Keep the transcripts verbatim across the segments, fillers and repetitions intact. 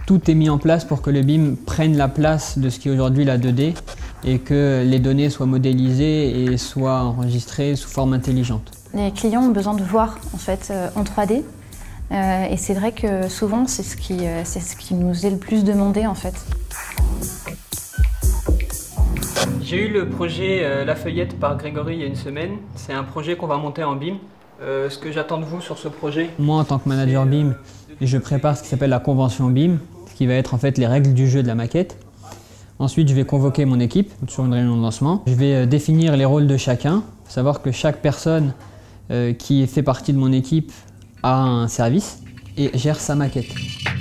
Tout est mis en place pour que le B I M prenne la place de ce qui est aujourd'hui la deux D et que les données soient modélisées et soient enregistrées sous forme intelligente. Les clients ont besoin de voir en fait euh, en trois D euh, et c'est vrai que souvent c'est ce qui, euh, c'est ce qui nous est le plus demandé en fait. J'ai eu le projet euh, La Feuillette par Grégory il y a une semaine. C'est un projet qu'on va monter en B I M. Euh, ce que j'attends de vous sur ce projet. Moi en tant que manager B I M, je prépare ce qui s'appelle la convention B I M, ce qui va être en fait les règles du jeu de la maquette. Ensuite je vais convoquer mon équipe sur une réunion de lancement. Je vais euh, définir les rôles de chacun, savoir que chaque personne euh, qui fait partie de mon équipe a un service et gère sa maquette.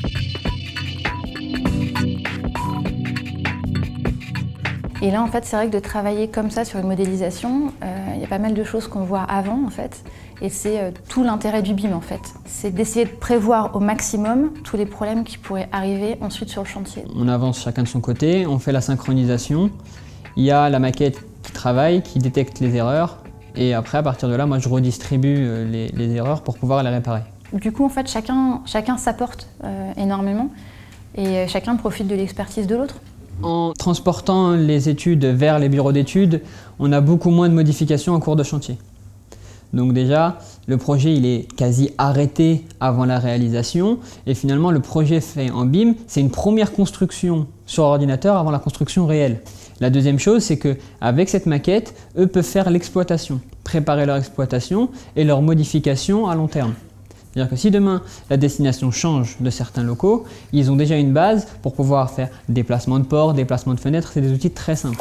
Et là, en fait, c'est vrai que de travailler comme ça sur une modélisation, euh, il y a pas mal de choses qu'on voit avant, en fait. Et c'est euh, tout l'intérêt du B I M, en fait. C'est d'essayer de prévoir au maximum tous les problèmes qui pourraient arriver ensuite sur le chantier. On avance chacun de son côté, on fait la synchronisation. Il y a la maquette qui travaille, qui détecte les erreurs. Et après, à partir de là, moi, je redistribue les, les erreurs pour pouvoir les réparer. Du coup, en fait, chacun, chacun s'apporte euh, énormément et chacun profite de l'expertise de l'autre. En transportant les études vers les bureaux d'études, on a beaucoup moins de modifications en cours de chantier. Donc déjà, le projet il est quasi arrêté avant la réalisation et finalement le projet fait en B I M, c'est une première construction sur ordinateur avant la construction réelle. La deuxième chose, c'est qu'avec cette maquette, eux peuvent faire l'exploitation, préparer leur exploitation et leur modification à long terme. C'est-à-dire que si demain la destination change de certains locaux, ils ont déjà une base pour pouvoir faire déplacement de portes, déplacement de fenêtres, c'est des outils très simples.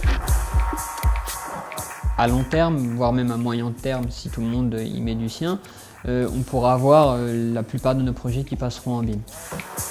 À long terme, voire même à moyen terme, si tout le monde y met du sien, euh, on pourra avoir euh, la plupart de nos projets qui passeront en B I M.